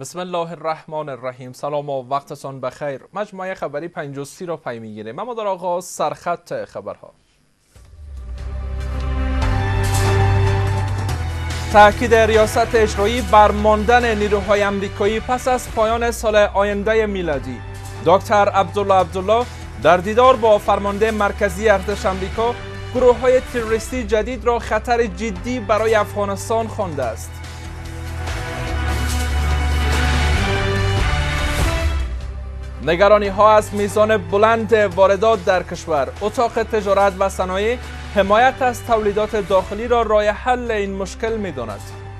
بسم الله الرحمن الرحیم. سلام و وقتتان بخیر. مجموعه خبری 53 را پی میگیریم. اما در آغاز سرخط خبرها. تاکید ریاست اجرایی بر ماندن نیروهای آمریکایی پس از پایان سال آینده میلادی. دکتر عبدالله در دیدار با فرمانده مرکزی ارتش آمریکا گروه‌های تروریستی جدید را خطر جدی برای افغانستان خوانده است. نگرانی ها از میزان بلند واردات در کشور. اتاق تجارت و صنایع حمایت از تولیدات داخلی را راه حل این مشکل می‌داند.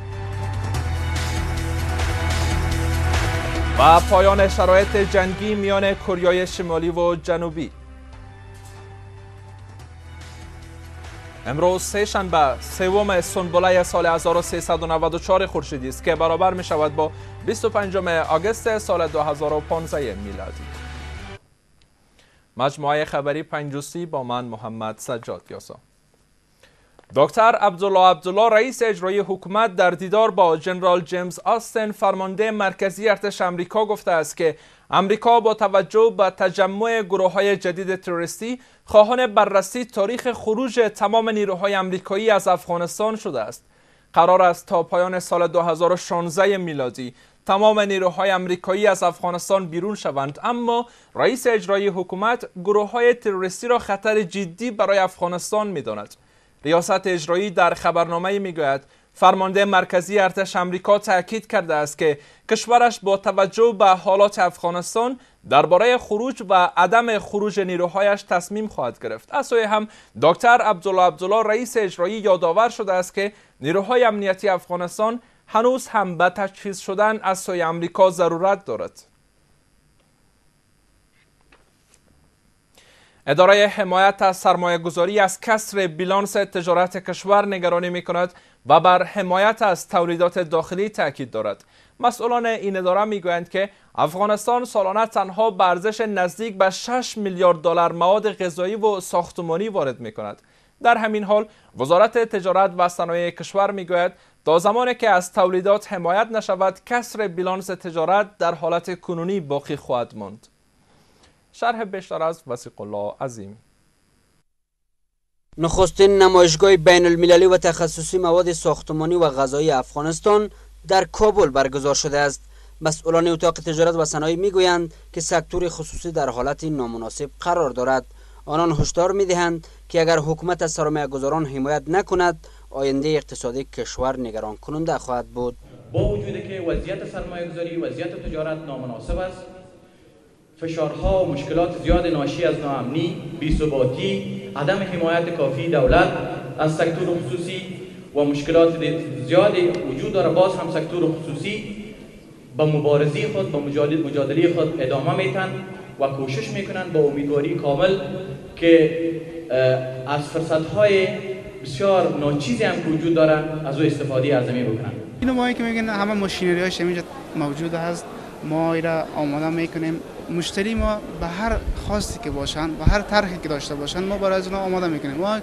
و پایان شرایط جنگی میان کره شمالی و جنوبی. امروز سه‌شنبه سوم سنبله سال 1394 خورشیدی است که برابر می شود با 25 آگوست سال 2015 میلادی. مجموعه خبری 53 با من محمد سجاد یاسا. دکتر عبدالله رئیس اجرایی حکومت در دیدار با جنرال جیمز آستین فرمانده مرکزی ارتش آمریکا گفته است که آمریکا با توجه به تجمع گروه‌های جدید تروریستی خواهان بررسی تاریخ خروج تمام نیروهای آمریکایی از افغانستان شده است. قرار است تا پایان سال 2016 میلادی تمام نیروهای آمریکایی از افغانستان بیرون شوند، اما رئیس اجرایی حکومت گروه‌های تروریستی را خطر جدی برای افغانستان می‌داند. ریاست اجرایی در خبرنامه میگوید فرمانده مرکزی ارتش آمریکا تاکید کرده است که کشورش با توجه به حالات افغانستان درباره خروج و عدم خروج نیروهایش تصمیم خواهد گرفت. از سوی هم دکتر عبدالله رئیس اجرایی یادآور شده است که نیروهای امنیتی افغانستان هنوز هم به تجهیز شدن از سوی آمریکا ضرورت دارد. اداره حمایت از سرمایه‌گذاری از کسر بیلانس تجارت کشور نگرانی می‌کند و بر حمایت از تولیدات داخلی تاکید دارد. مسئولان این اداره می‌گویند که افغانستان سالانه تنها به ارزش نزدیک به 6 میلیارد دلار مواد غذایی و ساختمانی وارد می‌کند. در همین حال وزارت تجارت و صنایع کشور می‌گوید تا زمانی که از تولیدات حمایت نشود کسر بیلانس تجارت در حالت کنونی باقی خواهد ماند. شرح بیشتر از وثیق الله عظیم. نخستین نمایشگاه بین المللی و تخصصی مواد ساختمانی و غذایی افغانستان در کابل برگزار شده است. مسئولان اتاق تجارت و صنایع میگویند که سکتور خصوصی در حالت نامناسب قرار دارد. آنان هشدار میدهند که اگر حکومت از سرمایه‌گذاران حمایت نکند آینده اقتصادی کشور نگران کننده خواهد بود. با وجودی که وضعیت سرمایه‌گذاری وضعیت تجارت نامناسب است، فشارها و مشکلات زیاد ناشی از ناامنی، بی‌ثباتی، عدم حمایت کافی دولت از سکتور خصوصی و مشکلات زیاد وجود دارد. باز هم سکتور خصوصی با مبارزه خود با مجادله خود ادامه میتن و کوشش میکنن با امیدواری کامل که از فرصت‌های بسیار ناچیزی هم که وجود دارن از او استفاده اعظمی بکنن. اینو ما که میگن همه ماشینری‌هاش اینجا موجود هست، ما اینا آماده میکنیم. مشتری ما به هر خواستی که باشن و هر طرحی که داشته باشن ما برای از اونها آماده میکنیم. ما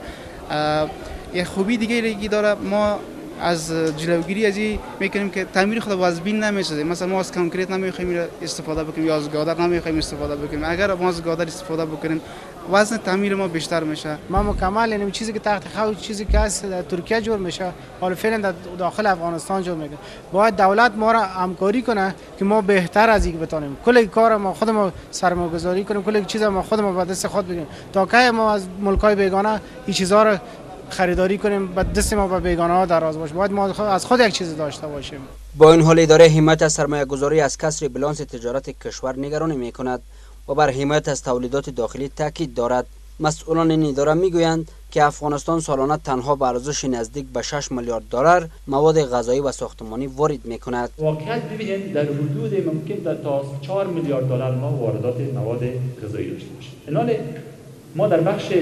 یه خوبی دیگه داره، ما از جلوگیری از این میکنیم که تعمیر خود وزبین نمیشه. مثلا ما از کانکریت نمیخوایم استفاده بکنیم یا از گادر نمیخوایم استفاده بکنیم. اگر ما از گادر استفاده بکنیم وزن تعمیر ما بیشتر میشه. ما مکمل یعنی چیزی که تحت خط چیزی که از ترکیه جور میشه حالا فعلا در داخل افغانستان جور میکنه. باید دولت ما را همکاری کنه که ما بهتر از این بتونیم کل کار ما خود ما سرمایه‌گذاری کنیم، کل چیز ما خود ما به دست خود بگیریم تا که ما از ملکای بیگانه این چیزا رو خریداری کنیم به دست ما به بیگانه ها دراز باشه. باید ما از خود یک چیز داشته باشیم. با این حال اداره حمایت از سرمایه‌گذاری از کسر بیلانس تجارت کشور نگرانی میکند و بر حمایت از تولیدات داخلی تاکید دارد. مسئولان این اداره میگویند که افغانستان سالانه تنها به ارزش نزدیک به 6 میلیارد دلار مواد غذایی و ساختمانی وارد میکند. واقعیت ببینید در حدود ممکن تا 4 میلیارد دلار ما واردات مواد غذایی داشته باشیم. الان ما در بخش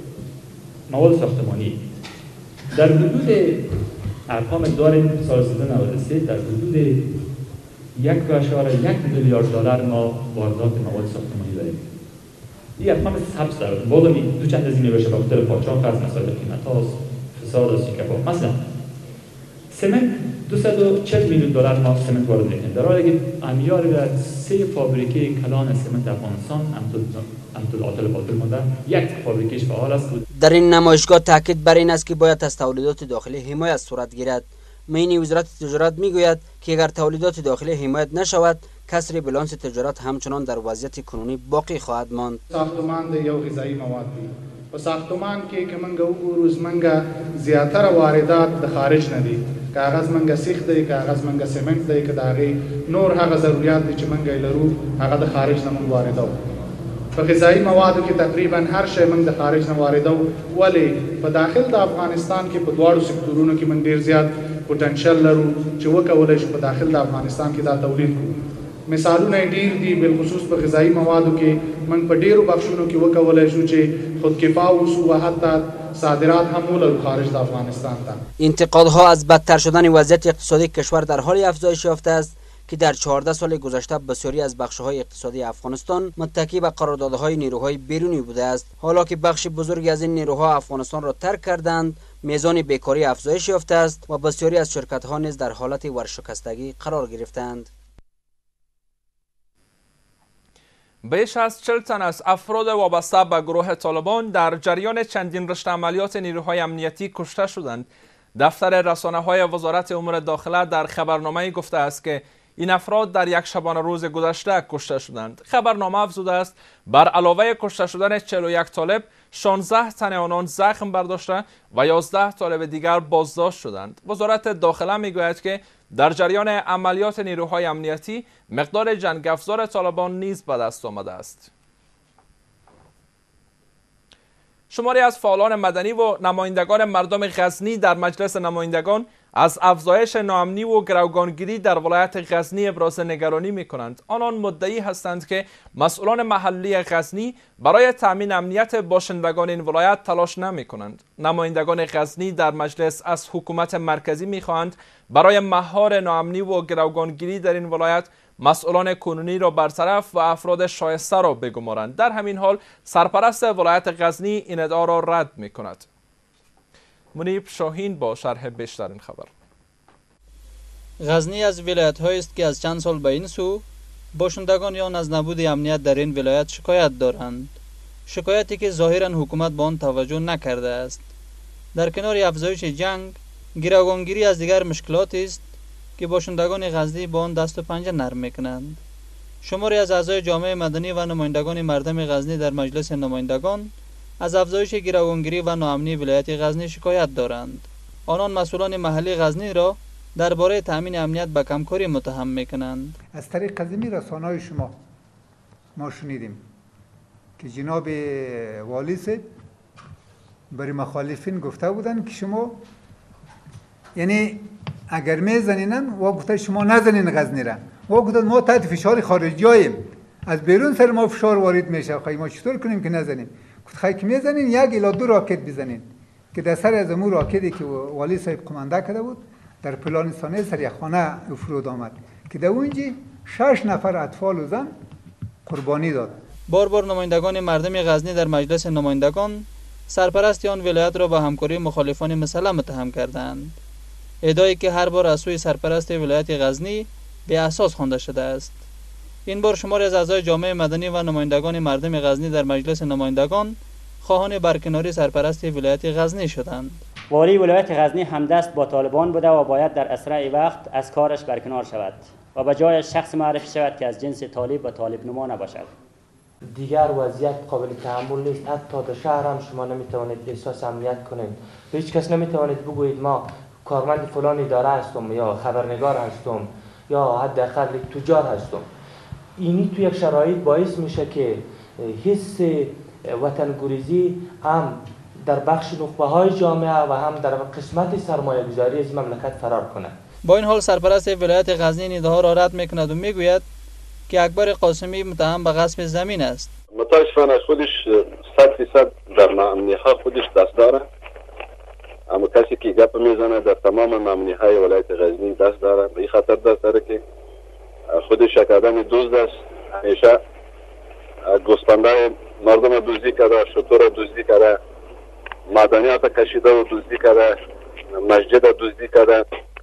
مواد ساختمانی در حدود ارقام داریم سال 1993 در حدود 1.1 میلیارد دلار ما واردات مواد ساختمانی داریم. این ارقام ثبت داره. بالا دو چند هزینه بشه به خاطر قاچاق از مسائل قیمت ها، فساد و سیکفا. مثلا سمنت 240 میلیون دلار ما سمنت وارد میکنیم، در حالی که امیار در 3 فابریکه کلان سمنت افغانستان امثال عاطل باطل مانده، یک فابریکهش فعال است. در این نمایشگاه تاکید بر این است که باید از تولیدات داخلی حمایت صورت گیرد. معین وزارت تجارت میگوید که اگر تولیدات داخلی حمایت نشود، کسر بلانس تجارت همچنان در وضعیت کنونی باقی خواهد ماند. ساختمان د یو غذایی مواد دی په ساختمان کې کومنګ وګورو زمنګ زیاتره واردات د خارج نه دي، کاغذ منګ سیخ دی، کاغذ منګ سیمنٹ دی، کداغي نور هغه ضرورت دي چې منګ لرو هغه د خارج نه مونږ واردو. په غذایی موادو کې تقریبا هر شی موږ د خارج نه واردو، ولی په داخل د افغانستان کې په دواړو سکتورونو کې موږ ډیر زیات پوتنشل لرو چې وکولای شو په داخل د افغانستان کې دا تولید کړو. مثالونه ډیر دي، بالخصوص په غذایی موادو کې موږ په ډیرو بخشونو کې وکولای شو چې خودکفا اوسو و حتی صادرات هم ولرو خارج د افغانستان ته. انتقادها از بدتر شدن وضعیت اقتصادی کشور در حال افزایش یافته است که در 14 سال گذشته بسیاری از بخش‌های اقتصادی افغانستان متکی به قراردادهای نیروهای بیرونی بوده است. حالا که بخش بزرگی از این نیروها افغانستان را ترک کردند، میزان بیکاری افزایش یافته است و بسیاری از شرکت‌ها نیز در حالت ورشکستگی قرار گرفتند. بیش از 40 تن از افراد وابسته به گروه طالبان در جریان چندین رشته عملیات نیروهای امنیتی کشته شدند. دفتر رسانه‌های وزارت امور داخله در خبرنامه گفته است که این افراد در یک شبانه روز گذشته کشته شدند. خبرنامه افزوده است بر علاوه کشته شدن 41 طالب، 16 تن آنان زخم برداشته و 11 طالب دیگر بازداشت شدند. وزارت داخله میگوید که در جریان عملیات نیروهای امنیتی مقدار جنگ افزار طالبان نیز به دست آمده است. شماری از فعالان مدنی و نمایندگان مردم غزنی در مجلس نمایندگان از افزایش ناامنی و گروگانگیری در ولایت غزنی ابراز نگرانی می کنند. آنان مدعی هستند که مسئولان محلی غزنی برای تامین امنیت باشندگان این ولایت تلاش نمی کنند. نمایندگان غزنی در مجلس از حکومت مرکزی می خواهند برای مهار ناامنی و گروگانگیری در این ولایت مسئولان کنونی را برطرف و افراد شایسته را بگمارند. در همین حال سرپرست ولایت غزنی این ادعا را رد می کند. منیب شاهین با شرح بیشتر این خبر. غزنی از ولایت هایی است که از چند سال به این سو باشندگان آن از نبود امنیت در این ولایت شکایت دارند. شکایتی که ظاهرا حکومت به آن توجه نکرده است. در کنار افزایش جنگ، گروگانگیری از دیگر مشکلاتی است که باشندگان غزنی با آن دست و پنجه نرم میکنند. شماری از اعضای جامعه مدنی و نمایندگان مردم غزنی در مجلس نمایندگان از افزایش گروگانگیری و ناامنی ولایت غزنی شکایت دارند. آنان مسئولان محلی غزنی را درباره تامین امنیت به کمکاری متهم میکنند. از طریق قدیمی رسانه‌های شما ما شنیدیم که جناب والی صاحب برای مخالفین گفته بودند که شما یعنی اگر میزنینن و گفته شما نزنین غزنی را، و گفته ما تحت فشار خارجیاییم، از بیرون سر ما فشار وارد میشه، خواهی ما چطور کنیم که نزنیم؟ گفت خواهی که میزنین 1 الی 2 راکت بزنین، که در سر از امون راکتی که والی صاحب قمانده کرده بود در پلان ثانیه سر یک خانه فرود آمد که در اونجا 6 نفر اطفال و زن قربانی داد. بار بار نمایندگان مردم غزنی در مجلس نمایندگان سرپرست آن ولایت را به همکاری مخالفان مسلح متهم کردند. ادعایی که هر بار از سوی سرپرست ولایت غزنی به اساس خوانده شده است. این بار شماری از اعضای جامعه مدنی و نمایندگان مردم غزنی در مجلس نمایندگان خواهان برکناری سرپرست ولایت غزنی شدند. والی ولایت غزنی همدست با طالبان بوده و باید در اسرع وقت از کارش برکنار شود و به جای شخص معرفی شود که از جنس طالب و طالب نما نباشد. دیگر وضعیت قابل تحمل نیست. حتی در شهر هم شما نمیتوانید احساس امنیت کنید. به هیچ کس نمیتوانید بگویید ما کارمند فلان اداره هستم یا خبرنگار هستم یا حداقل تجار هستم. اینی تو یک شرایط باعث میشه که حس وطنگریزی هم در بخش نخبه‌های جامعه و هم در قسمت سرمایه‌گذاری از مملکت فرار کنه. با این حال سرپرست ولایت غزنی این ادعا را رد میکند و میگوید که اکبر قاسمی متهم به غصب زمین است. متاسفانه خودش 100% در ناامنی‌ها خودش دست داره. اما کسی که گپ میزنه در تمام ناامنی‌های ولایت غزنی دست داره. به این خاطر دست داره که خودش یک آدم دزد است. همیشه گوسفندای مردم دزدی کرده، شتر دزدی کرده، معدنیات کشیده و دزدی کرده، مسجد دزدی کرده.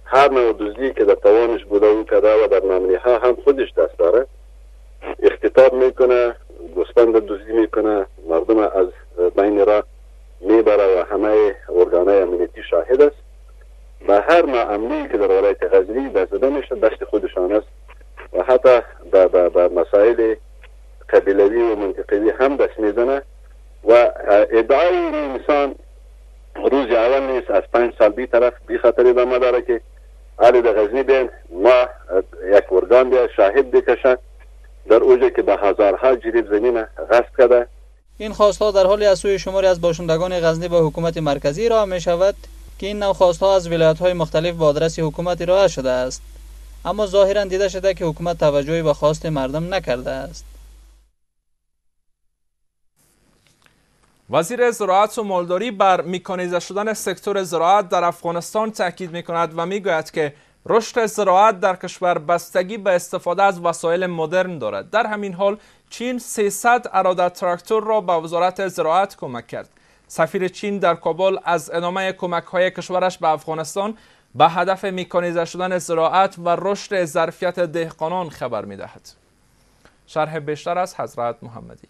هر نوع دزدی که در توانش بوده او کرده و در نامنی‌ها هم خودش دست داره، اختطاف میکنه، گوسفند دزدی میکنه، مردم از بین را میبره و همه ارگانهای امنیتی شاهد است. و هر ناامنی که در ولایت غزنی دست داده میشه دست خودشان است و حتی به مسائل قبیلوی و منطقوی هم دست میزنه و ادعای انسان روز اول نیست، از 5 سال بی طرف بی خاطر ادامه داره که علی در غزنی بین ما یک ارگان بیا شاهد بکشه در اوجه که به هزارها جریب زمین غصب کرده. این خواستها در حالی از سوی شماری از باشندگان غزنی به حکومت مرکزی ارائه می شود که این نوع خواستها از ولایت‌های مختلف به آدرس حکومت ارائه شده است، اما ظاهرا دیده شده که حکومت توجهی به خواست مردم نکرده است. وزیر زراعت و مالداری بر میکانیزه شدن سکتور زراعت در افغانستان تاکید می‌کند و میگوید که رشد زراعت در کشور بستگی به استفاده از وسایل مدرن دارد. در همین حال چین 300 اراده تراکتور را به وزارت زراعت کمک کرد. سفیر چین در کابل از ادامه کمک‌های کشورش به افغانستان به هدف میکانیزه شدن زراعت و رشد ظرفیت دهقانان خبر می‌دهد. شرح بیشتر از حضرت محمدی.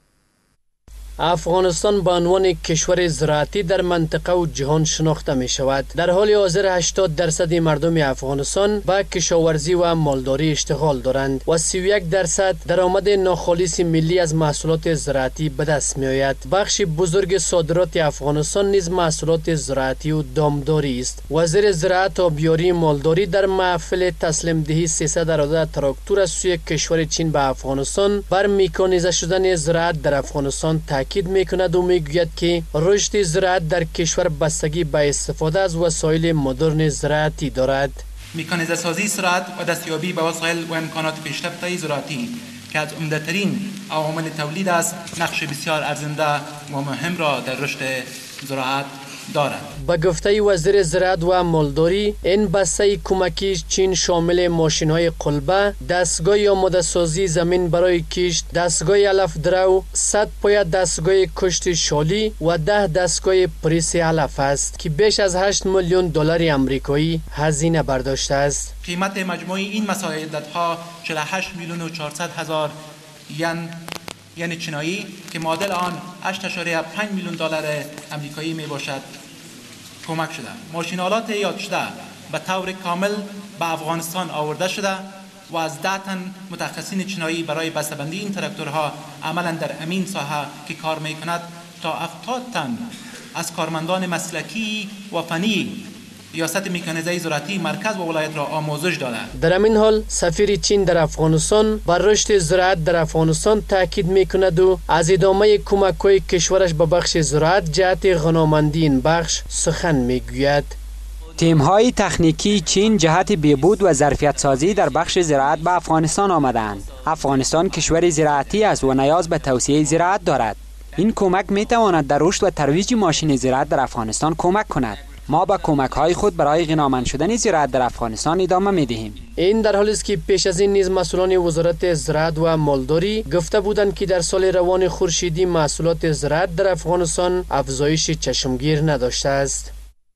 افغانستان به عنوان کشور زراعتی در منطقه و جهان شناخته می شود. در حال حاضر 80% مردم افغانستان به کشاورزی و مالداری اشتغال دارند و 31% درآمد ناخالص ملی از محصولات زراعتی به دست می آید. بخش بزرگ صادرات افغانستان نیز محصولات زراعتی و دامداری است. وزیر زراعت و آبیاری مالداری در محفل تسلیم دهی 300 اراده تراکتور از سوی کشور چین به افغانستان بر میکانیزه شدن زراعت در افغانستان تاکید میکند و میگوید که رشد زراعت در کشور بستگی به استفاده از وسایل مدرن زراعتی دارد. میکانیزه سازی زراعت و دستیابی به وسایل و امکانات پیشرفته زراعتی که از عمده‌ترین عوامل تولید است، نقش بسیار ارزنده و مهم را در رشد زراعت دارد. با گفته وزیر زراعت و مالداری، این بسته کمکی چین شامل ماشین‌های قلبه، دستگاه آماده سازی زمین برای کشت، دستگاه علف درو، 100 پایه دستگاه کشت شالی و 10 دستگاه پریس علف است که بیش از 8 میلیون دلار آمریکایی هزینه برداشته است. قیمت مجموعی این مساعدت‌ها 48 میلیون و 400 هزار یعنی چینایی که معادل آن 8.5 میلیون دلار آمریکایی می باشد کمک شده. ماشین‌آلات یاد شده به طور کامل به افغانستان آورده شده و از 10 تن متخصصین چینایی برای بسته‌بندی این تراکتورها عملا در امین ساحه که کار می کند تا 70 تن از کارمندان مسلکی و فنی ریاست میکانیزه زراعتی مرکز و ولایت را آموزش داده. در همین حال سفیر چین در افغانستان بر رشد زراعت در افغانستان تاکید میکند و از ادامه کمک‌های کشورش به بخش زراعت جهت غنامندی این بخش سخن میگوید. تیم‌های تکنیکی چین جهت بهبود و ظرفیت سازی در بخش زراعت به افغانستان آمدند. افغانستان کشور زراعتی است و نیاز به توسعه زراعت دارد. این کمک میتواند در رشد و ترویج ماشین زراعت در افغانستان کمک کند. ما با کمک‌های خود برای غنامند شدن زراعت در افغانستان ادامه می‌دهیم. این در حالی است که پیش از این نیز مسئولان وزارت زراعت و مالداری گفته بودند که در سال روان خورشیدی محصولات زراعت در افغانستان افزایش چشمگیر نداشته است.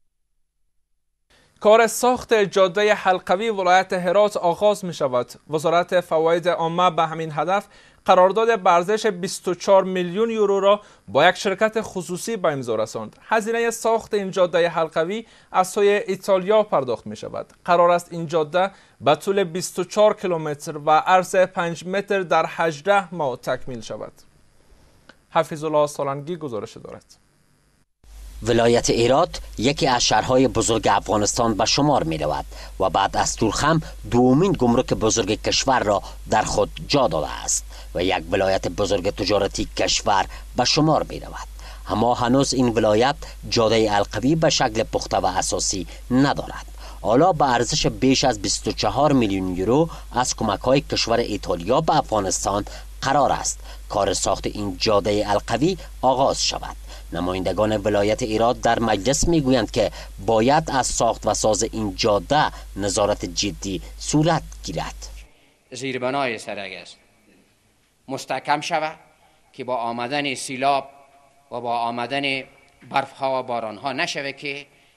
کار ساخت جاده حلقوی ولایت هرات آغاز می شود. وزارت فواید عامه به همین هدف قرارداد به ارزش 24 میلیون یورو را با یک شرکت خصوصی به امضا رساند. هزینه ساخت این جاده حلقوی از سوی ایتالیا پرداخت می شود. قرار است این جاده به طول 24 کیلومتر و عرض 5 متر در 18 ماه تکمیل شود. حفیظ الله سالنگی گزارش دارد. ولایت هرات یکی از شهرهای بزرگ افغانستان به شمار می رود و بعد از تورخم دومین گمرک بزرگ کشور را در خود جا داده است و یک ولایت بزرگ تجارتی کشور به شمار می رود. اما هنوز این ولایت جاده حلقوی به شکل پخته و اساسی ندارد. حالا به ارزش بیش از 24 میلیون یورو از کمک‌های کشور ایتالیا به افغانستان قرار است کار ساخت این جاده حلقوی آغاز شود. نمایندگان ولایت هرات در مجلس میگویند که باید از ساخت و ساز این جاده نظارت جدی صورت گیرد. زیربنای سرک است مستحکم شود که با آمدن سیلاب و با آمدن برفها و بارانها نشود که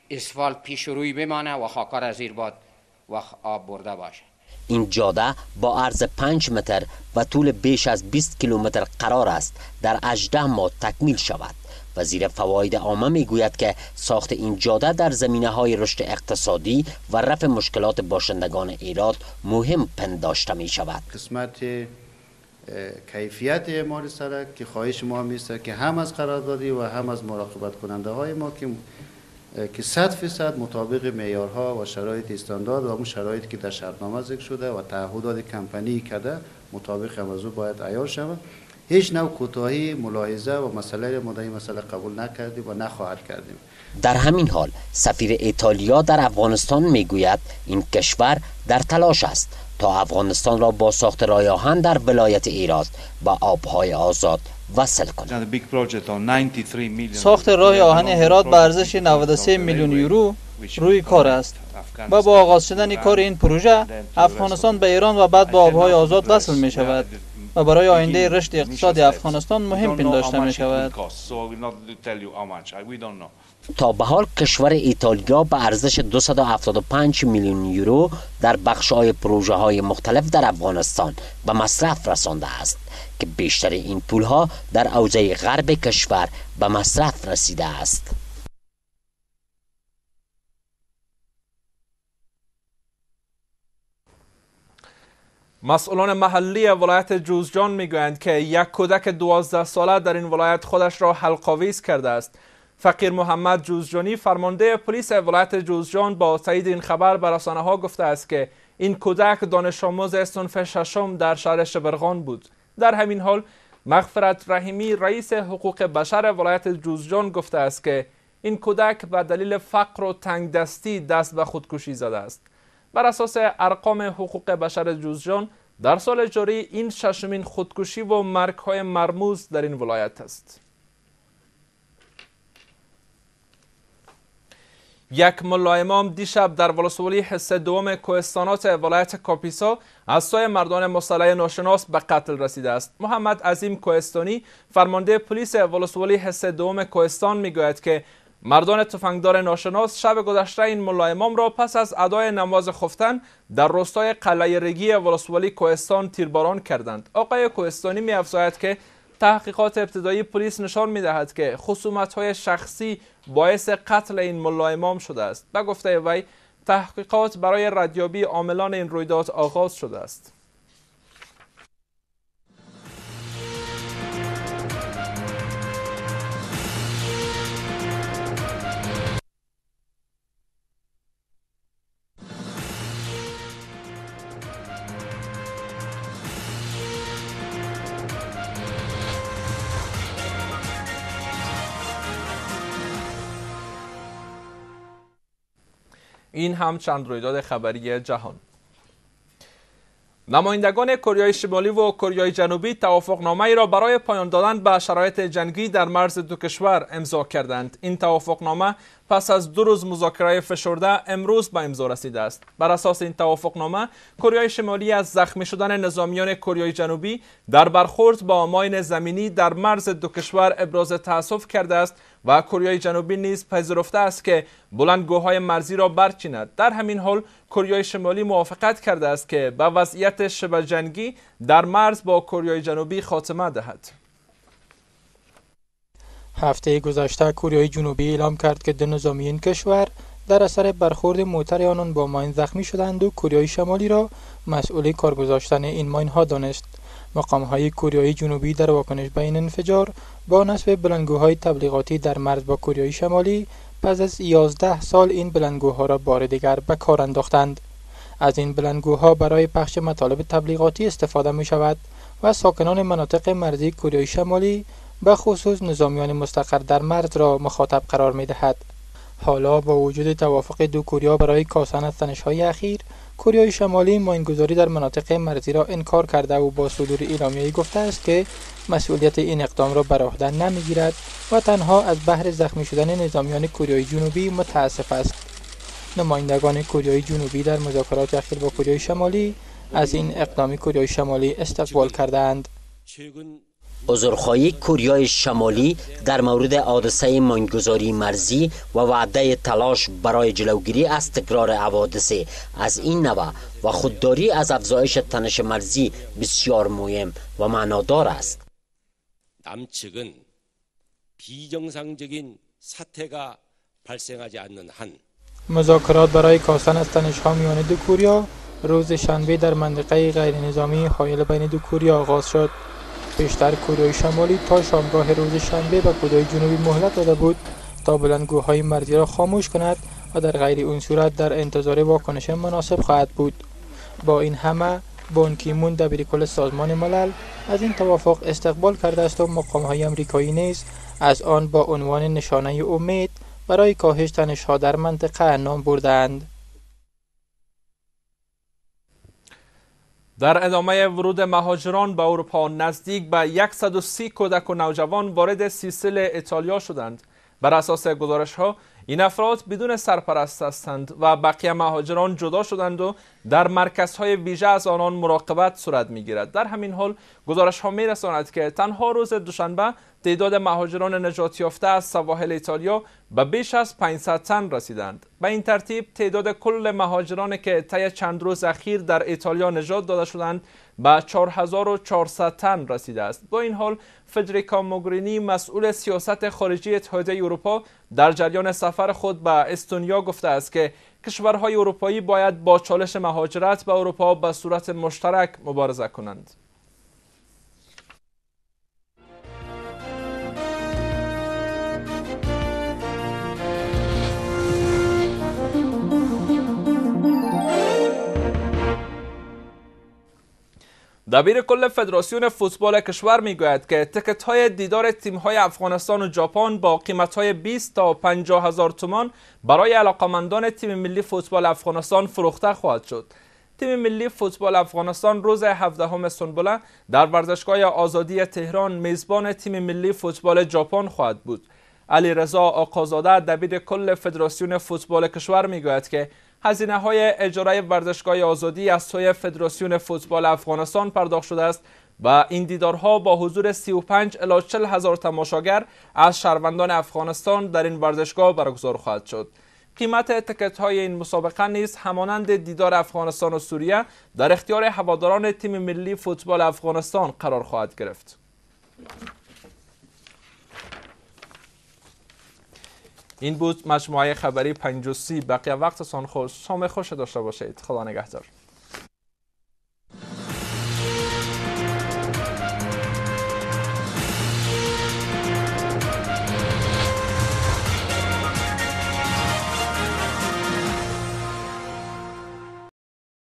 اسفالت پیش روی بمانه و خاکار از زیر باد و آب برده باشه. این جاده با عرض 5 متر و طول بیش از 20 کیلومتر قرار است در 18 ماه تکمیل شود. وزیر فواید عامه میگوید که ساخت این جاده در زمینه‌های رشد اقتصادی و رفع مشکلات باشندگان ایراد مهم پنداشته می شود. قسمت کیفیت اعمال سرک که خواهش ما میست که هم از قراردادی و هم از مراقبت کننده های ما که 100% مطابق معیارها و شرایط استاندارد و اون شرایطی که در شرطنامه ذکر شده و تعهدات کمپانی کرده مطابق موضوع باید عیار شود. هیچ نوع کوتاهی، ملاحظه و مسئله ما در این مسئله قبول نکردیم و نخواهد کردیم. در همین حال سفیر ایتالیا در افغانستان میگوید این کشور در تلاش است تا افغانستان را با ساخت راه آهن در ولایت ایرات به آبهای آزاد وصل کند. ساخت راه آهن هرات به ارزش 93 میلیون یورو روی کار است و با آغاز شدن کار این پروژه افغانستان به ایران و بعد به آبهای آزاد وصل می شود و برای آینده رشد اقتصاد افغانستان مهم پنداشته می شود. تا به حال کشور ایتالیا به ارزش 275 میلیون یورو در بخش‌های پروژه‌های مختلف در افغانستان به مصرف رسانده است که بیشتر این پول‌ها در حوزه غرب کشور به مصرف رسیده است. مسئولان محلی ولایت جوزجان میگویند که یک کودک 12 ساله در این ولایت خودش را حلق‌آویز کرده است. فقیر محمد جوزجانی فرمانده پلیس ولایت جوزجان با تایید این خبر به رسانه‌ها گفته است که این کودک دانش آموز صنف ششم در شهر شبرغان بود. در همین حال مغفرت رحیمی رئیس حقوق بشر ولایت جوزجان گفته است که این کودک به دلیل فقر و تنگدستی دست به خودکشی زده است. بر اساس ارقام حقوق بشر جوزجان در سال جاری این ششمین خودکشی و مرگ‌های مرموز در این ولایت است. یک ملا امام دیشب در ولسوالی حصه دوم کوهستانات ولایت کاپیسا از سوی مردان مسلح ناشناس به قتل رسیده است. محمد عظیم کوهستانی فرمانده پلیس ولسوالی حصه دوم کوهستان میگوید که مردان تفنگدار ناشناس شب گذشته این ملا امام را پس از ادای نماز خفتن در روستای قلعه رگی ولسوالی کوهستان تیرباران کردند. آقای کوهستانی می‌افزاید که تحقیقات ابتدایی پلیس نشان می‌دهد که خصومت‌های شخصی باعث قتل این ملا امام شده است. به گفته وی تحقیقات برای ردیابی عاملان این رویداد آغاز شده است. این هم چند رویداد خبری جهان. نمایندگان کره شمالی و کره جنوبی توافقنامه‌ای را برای پایان دادن به شرایط جنگی در مرز دو کشور امضا کردند. این توافقنامه پس از 2 روز مذاکره فشرده امروز به امضا رسیده است. بر اساس این توافقنامه کره شمالی از زخمی شدن نظامیان کره جنوبی در برخورد با ماین زمینی در مرز دو کشور ابراز تأسف کرده است و کره جنوبی نیز پذیرفته است که بلندگوهای مرزی را برچیند. در همین حال کره شمالی موافقت کرده است که به وضعیت شبه جنگی در مرز با کره جنوبی خاتمه دهد. هفته گذشته کره جنوبی اعلام کرد که 2 نظامی این کشور در اثر برخورد موتر آنان با ماین زخمی شدند و کره شمالی را مسئول کار گذاشتن این ماین ها دانست. مقام‌های کره جنوبی در واکنش به این انفجار با نصب بلندگوهای تبلیغاتی در مرز با کره شمالی پس از 11 سال این بلندگوها را بار دیگر به کار انداختند. از این بلندگوها برای پخش مطالب تبلیغاتی استفاده می شود و ساکنان مناطق مرزی کره شمالی به خصوص نظامیان مستقر در مرز را مخاطب قرار می دهد. حالا با وجود توافق دو کره برای کاستن از تنش‌های اخیر، کره شمالی ماینگذاری در مناطق مرزی را انکار کرده و با صدور اعلامیه‌ای گفته است که مسئولیت این اقدام را بر عهده نمیگیرد و تنها از بهر زخمی شدن نظامیان کره جنوبی متاسف است. نمایندگان کره جنوبی در مذاکرات اخیر با کره شمالی از این اقدام کره شمالی استقبال کردند. عذرخواهی کوریای شمالی در مورد حادثه ماینگذاری مرزی و وعده تلاش برای جلوگیری از تکرار حوادث از این نوع و خودداری از افزایش تنش مرزی بسیار مهم و معنادار است. 남측은 비정상적인 사태가 발생하지 않는 한 مذاکرات برای کاستن از تنش‌ها میان دو کوریا روز شنبه در منطقه غیر نظامی حائل بین دو کوریا آغاز شد. پیشتر کوریای شمالی تا شامگاه روز شنبه به کره جنوبی مهلت داده بود تا بلندگوهای مرزی را خاموش کند و در غیر این صورت در انتظار واکنش مناسب خواهد بود. با این همه بان کی مون دبیرکل سازمان ملل از این توافق استقبال کرده است و مقام‌های آمریکایی نیز از آن با عنوان نشانه امید برای کاهش تنش‌ها در منطقه نام بردند. در ادامه ورود مهاجران به اروپا نزدیک به 130 کودک و نوجوان وارد سیسیل ایتالیا شدند. بر اساس گزارش‌ها این افراد بدون سرپرست هستند و بقیه مهاجران جدا شدند و در مرکزهای ویژه از آنان مراقبت صورت می‌گیرد. در همین حال گزارش‌ها می‌رساند که تنها روز دوشنبه تعداد مهاجران نجات یافته از سواحل ایتالیا به بیش از 500 تن رسیدند. به این ترتیب تعداد کل مهاجرانی که طی چند روز اخیر در ایتالیا نجات داده شدند به 4400 تن رسیده است. با این حال فدریکا موگرینی مسئول سیاست خارجی اتحادیه اروپا در جریان سفر خود به استونیا گفته است که کشورهای اروپایی باید با چالش مهاجرت به اروپا به صورت مشترک مبارزه کنند. دبیر کل فدراسیون فوتبال کشور میگوید که تکت های دیدار تیم های افغانستان و ژاپن با قیمت های 20 تا 50 هزار تومان برای علاقمندان تیم ملی فوتبال افغانستان فروخته خواهد شد. تیم ملی فوتبال افغانستان روز 17 سنبله در ورزشگاه آزادی تهران میزبان تیم ملی فوتبال ژاپن خواهد بود. علیرضا آقازاده دبیر کل فدراسیون فوتبال کشور میگوید که هزینه های اجاره ورزشگاه آزادی از سوی فدراسیون فوتبال افغانستان پرداخت شده است و این دیدارها با حضور 35 الی 40 هزار تماشاگر از شهروندان افغانستان در این ورزشگاه برگزار خواهد شد. قیمت تکت های این مسابقه نیز همانند دیدار افغانستان و سوریه در اختیار هواداران تیم ملی فوتبال افغانستان قرار خواهد گرفت. این بود مجموعه خبری 5:30. بقیه وقتتان خوش. شام خوش داشته باشید. خدا نگهدار.